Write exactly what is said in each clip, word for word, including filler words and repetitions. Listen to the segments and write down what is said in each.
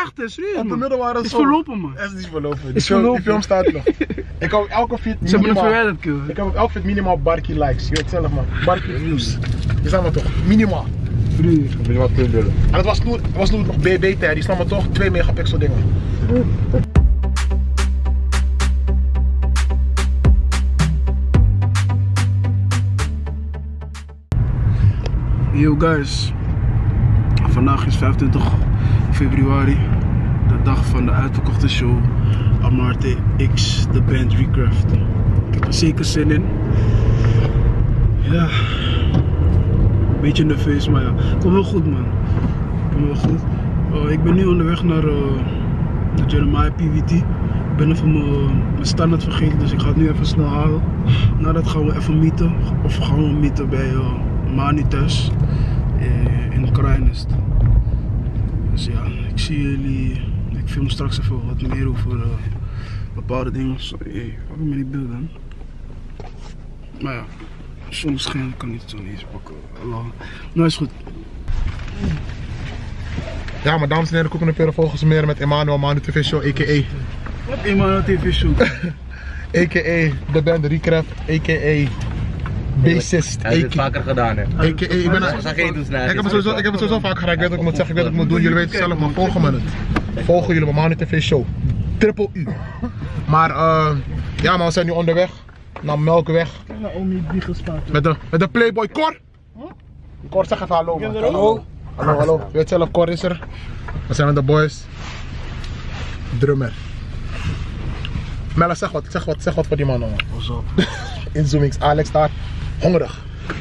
echt, hè, serieus. Op de middelbare is verlopen, man. Het is niet verlopen. Die, Is film, die verlopen. film staat nog. Ik heb op elke fit minimaal... Ze hebben het verwijderd, kill. Ik heb op elke fit minimaal barkie likes. Je weet zelf, man. Barkie views. Je snapt me toch? Minimaal. Vriend. Heb je wat te willen? En het was toen, het was toen nog B B tijd. Die snapt me toch? twee megapixel dingen. Yo guys, vandaag is vijfentwintig februari, de dag van de uitverkochte show Amarte X, de band Recraft. Ik heb er zeker zin in. Ja, een beetje nerveus, maar ja, komt wel goed, man. Komt wel goed. Uh, ik ben nu onderweg naar, uh, naar Jeremiah P V T. Ik ben even mijn, mijn standaard vergeten, dus ik ga het nu even snel halen. Nadat gaan we even meeten, of gaan we meeten bij uh, Manu thuis uh, in Kruinest. Dus ja, ik zie jullie, ik film straks even wat meer over uh, bepaalde dingen. Sorry, hey, wat heb ik met die beelden? Maar ja, zon schijnt, ik kan niet zo eens pakken. Nou is goed. Ja, maar dames en heren, koeken en peren volgens meer met Emmanuel Manu T V Show, a k a. Wat Emmanuel T V Show? A K A de band Recraft, a k a bassist. Hij heeft het vaker gedaan, hè? A K A, ik ben een... Ik heb het sowieso, ik heb het sowieso vaak gedaan, ik weet wat ik moet zeggen, ik weet wat ik moet doen, jullie weten zelf, maar volgen me het. Volgen jullie mijn Manu T V Show. Triple U. Maar uh, ja, maar we zijn nu onderweg naar Melkweg. Met de, met de Playboy Cor. Cor, zeg even hallo, man. Hallo. Hallo, hallo. Je weet zelf, Cor is er. We zijn met de boys. Drummer. Mella, zeg wat, zeg wat, zeg wat voor die man, man. Inzoomings, Alex daar, hongerig.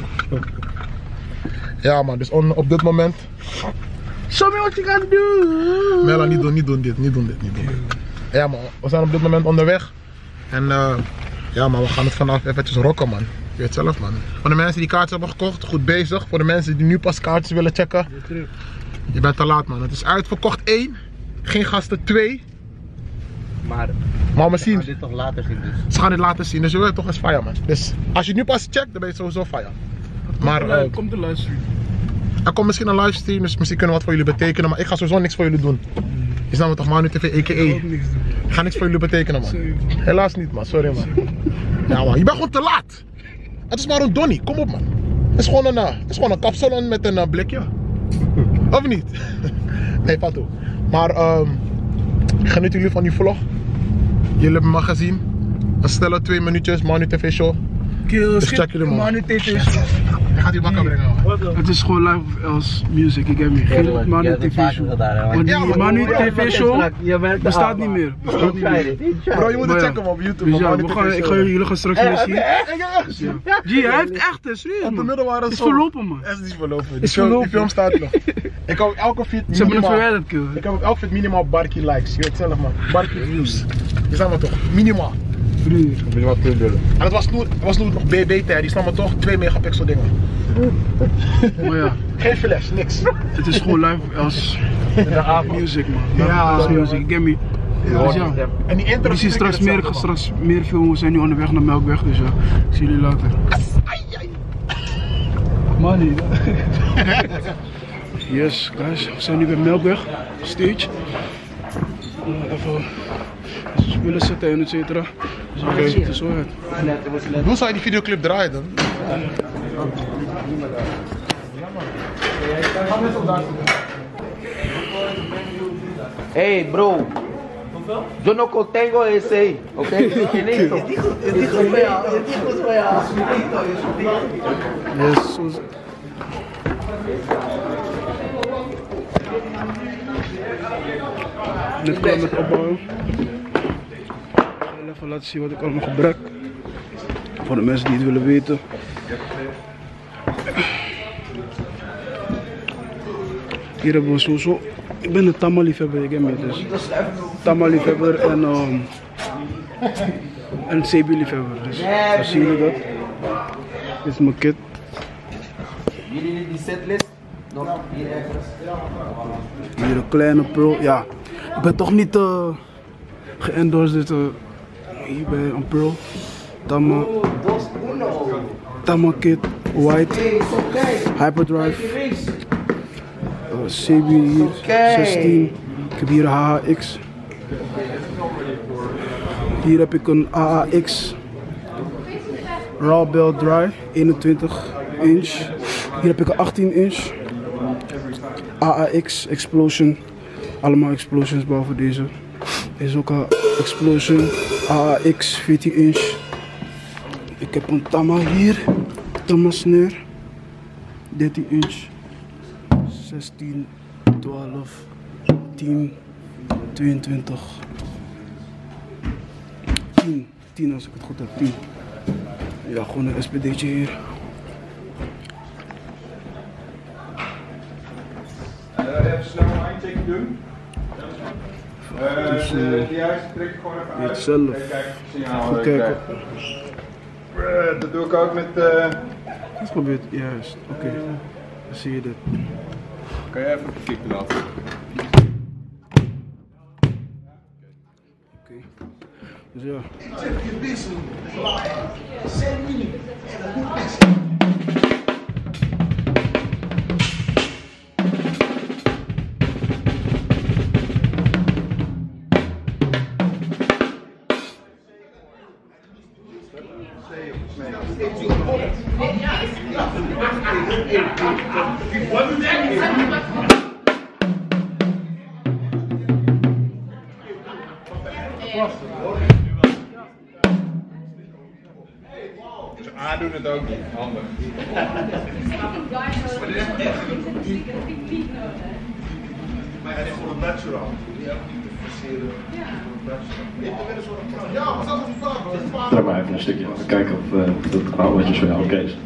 Ja man, dus on, op dit moment. Show me what you can do! Mella, niet doen, niet doen dit, niet doen dit, niet doen dit. Ja man, we zijn op dit moment onderweg. En uh, ja man, we gaan het vanaf eventjes rocken, man. Je weet zelf, man. Voor de mensen die kaartjes hebben gekocht, goed bezig. Voor de mensen die nu pas kaartjes willen checken, je bent te laat, man. Het is uitverkocht één, geen gasten twee. Maar, maar we zien. gaan dit toch later zien, dus. Ze gaan dit laten zien, dus je weet toch eens fire, man. Dus als je het nu pas checkt, dan ben je sowieso fire. Maar uh, komt de livestream. Er komt misschien een livestream, dus misschien kunnen we wat voor jullie betekenen, maar ik ga sowieso niks voor jullie doen. Je snapt me toch, Manu T V, a k a. Ik ga niks voor jullie betekenen, man. Helaas niet, man. Sorry, man. Ja, man. Je bent gewoon te laat. Het is maar een donnie. Kom op, man. Het is gewoon een, uh, het is gewoon een kapsalon met een uh, blikje. Of niet? Nee, Fatou. Maar um, genieten jullie van die vlog? Jullie hebben me gezien. Een stelle twee minuutjes, Manu T V Show. Dus check jullie, man. Manu T V Show. Je gaat die wakker brengen, man. Het is gewoon live als music, ik heb me. Geen Manu T V Show. Want die Manu T V Show bestaat niet meer. Bestaat niet meer. Bro, je moet het checken, man, op YouTube. Dus ja, we gaan, ik ga jullie gaan straks weer zien. G, hij heeft echt, hè, serieus, man. Op de middelbare Het is verlopen, man. Het is niet verlopen. Die film, die film staat nog. Ik heb op elke fit minimaal... Ze hebben het verwijderd, kill. Ik heb op elke fit minimaal barkie likes. Je weet zelf, man. Barkie views. Je snapt me toch? Minimaal. Vriend. Heb je wat te willen? En het was toen, het was toen nog B B tijd. Die snapt me toch? twee megapixel dingen. Maar ja. Geen flash, niks. Het is gewoon live als music, man. Ja, als music, get me. Ja. Dus ja. En die intro Ik zie straks meer, ik ga straks meer filmen. We zijn nu onderweg naar Melkweg, dus ja. Ik zie jullie later. Money. Yes, guys. We zijn nu bij Melkweg. Stage. Uh, even spullen zetten en et cetera. Dus we gaan zitten zo uit. Hoe zou je die videoclip draaien dan? Hey bro, yo no contengo ese ahí, ¿ok? Listo. Yes, zo. Net klaar met opbouwen. Ik ga even laten zien wat ik allemaal gebruik. Voor de mensen die het willen weten. Hier hebben we sowieso. Ik ben een Tama-liefhebber, ik heb me dus. Tama-liefhebber en, um, en Cebu-liefhebber. Dus dan zien jullie dat. Dit is mijn kit. Jullie die setlist? Nog hier ergens? Hier een kleine Pearl. Ja, ik ben toch niet uh, geëndorsed uh, hier bij een Pearl. Tama. Tama kit, white, hyperdrive. Uh, C B hier, zestien, Ik heb hier een H H X. Hier heb ik een A A X Raw Belt Dry eenentwintig inch. Hier heb ik een achttien inch A A X Explosion. Allemaal explosions behalve deze. Deze is ook een Explosion A A X veertien inch. Ik heb een Tama hier. Tama snare dertien inch. zestien, twaalf, tien, tweeëntwintig. tien, tien als ik het goed heb, tien. Ja, gewoon een S P D'tje hier. Uh, even snel een eindteken doen. Uh, Dus, uh, de, de juiste trek ik gewoon even uit. zelf. Even kijken of je signaal Goed uh, kijken. krijgt. Uh, dat doe ik ook met... Uh... Wat gebeurt? Juist, oké. Okay. Dan zie je dit. Kan je even een kick laten? Oké. Dus ja. A doen het ook niet, handig. Maar hij heeft gewoon een bachelor. Trek maar even een stukje, even kijken of uh, dat qua oortjes voor jou oké is.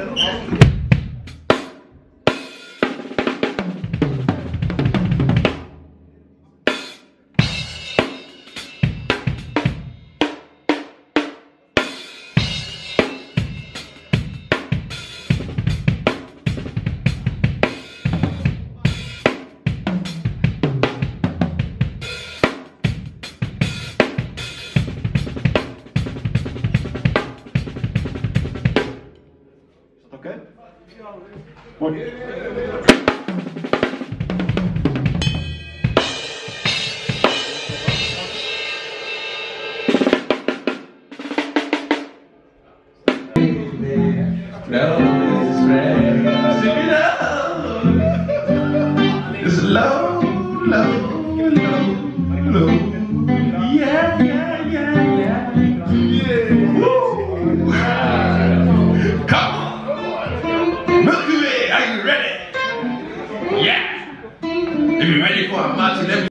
Oké? Mooi. It's low, low, low, low. Yeah, yeah, yeah, yeah. Yeah. Woo. Come on. Milky Way, are you ready? Yeah. If you're ready for a match, let me.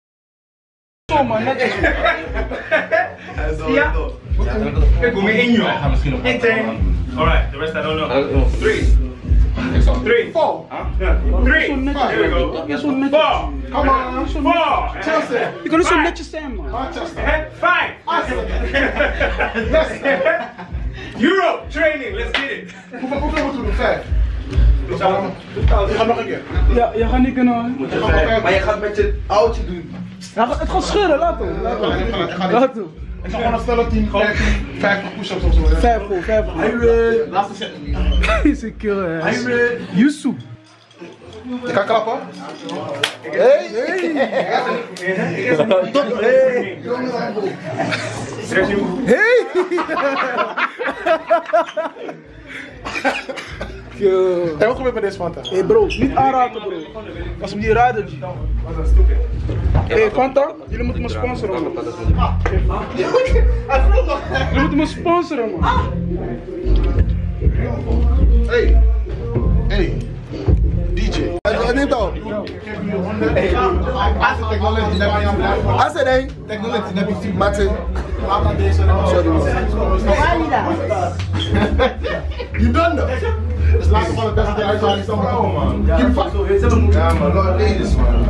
Ja. Ik kom in joh. Hij gaat misschien nog. Alright, the rest I don't know. Three. Three, four, three, here we go. Four, come on, four, Chelsea. Je kan het zo netjes zijn, man. Manchester, five, Euro training, let's get it. Hoeveel hoeveel moeten we doen? Vijf. Je gaat nog een keer. Ja, je gaat niet kunnen. Maar je gaat met je oudje doen. Ja, het gaat scheuren, laat hem. Laat hem. Laat hem. Ik ga gewoon een snelle tien, vijftien, vijftig push-ups of zo. Vijf voor, vijf voor. Hij laatste set. Hij is een killer, hè. Yusuf. Je kan klappen. Hey! Hey! Hey, wat gebeurt met deze Fanta? Hey bro, niet aanraken bro. Als we die rijden. Hey Fanta, jullie moeten me sponsoren man. Jullie moeten me sponsoren man. Hey! Hey! D J. Neem het op. I said hey. Technology, dat is die Martin. Sorry man. You done that? Het is laatste van het beste die uitzaging van mijn man. Give me fuck. Ja man, lot of ladies man.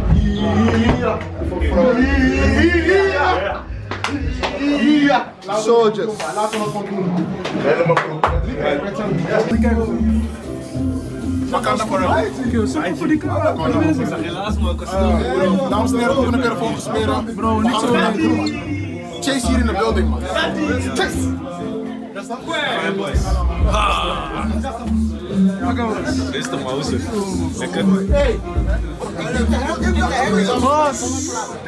Ja. Soldiers. Laten we het gewoon doen. Helemaal goed. Wakanda forever. Super voor die camera. Ik zag helaas man, dames en heren, volgende keer volgens smeren. Bro, niet zo lang. Chase hier in de building man. Chase! Dat is dat? Dit is toch mouse. Lekker. Hey! Boss!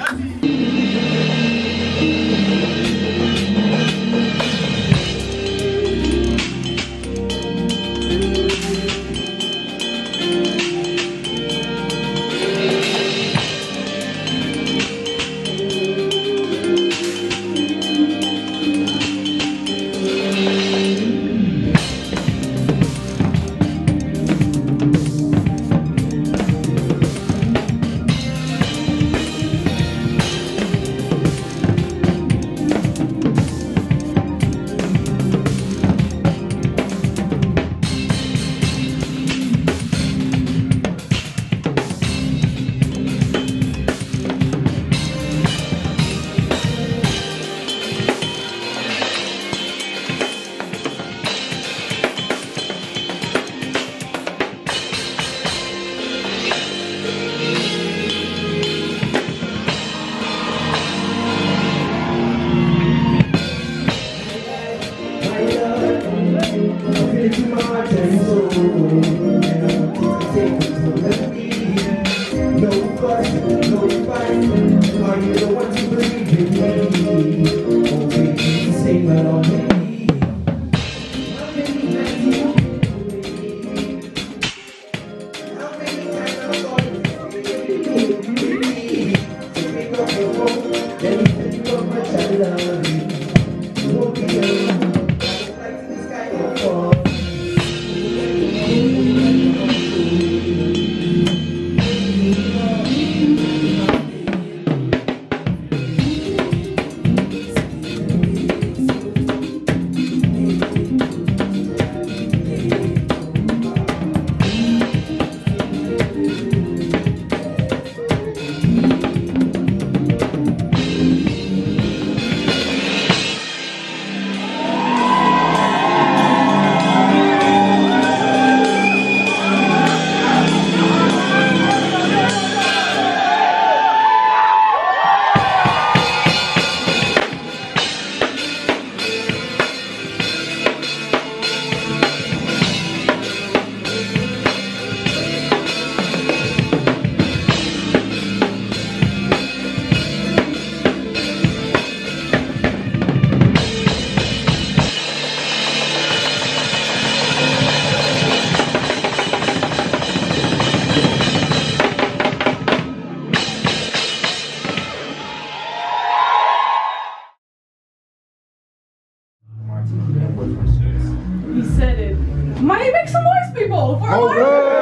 He said it. Might make some noise, people. For Oh, a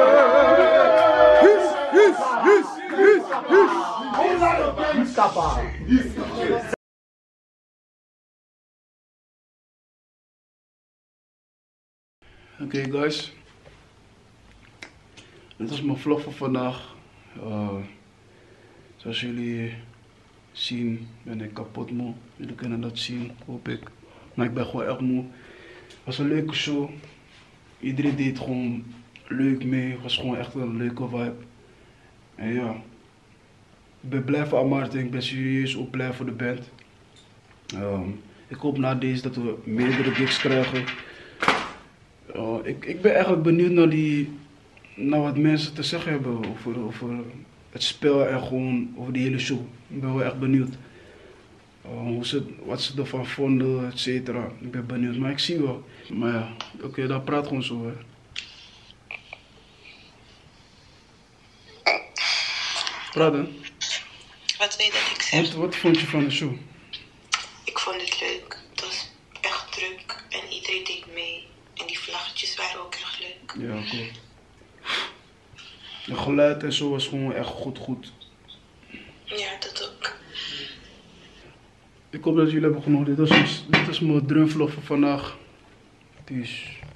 Oké okay, guys, dit was mijn vlog van vandaag. Uh, zoals jullie zien ben ik kapot moe. Jullie kunnen dat zien, hoop ik. Maar ik ben gewoon echt moe. Het was een leuke show. Iedereen deed gewoon leuk mee. Het was gewoon echt een leuke vibe. En ja, ik ben blij voor Amarte. Ik ben serieus ook blij voor de band. Um, ik hoop na deze dat we meerdere gigs krijgen. Uh, ik, ik ben eigenlijk benieuwd naar, die, naar wat mensen te zeggen hebben over, over het spel en gewoon over die hele show. Ik ben wel echt benieuwd. Uh, hoe ze, wat ze ervan vonden, et cetera. Ik ben benieuwd, maar ik zie wel. Maar ja, oké, okay, dan praat gewoon zo. Hè. Praat dan. Wat wil je dat ik zeg? Wat, wat vond je van de show? Ik vond het leuk. Het was echt druk en iedereen deed mee. En die vlaggetjes waren ook echt leuk. Ja, cool. De geluid en zo was gewoon echt goed, goed. Ja, dat ook. Ik hoop dat jullie hebben genoten. Dit was, dit was mijn drumvlog voor vandaag. Dus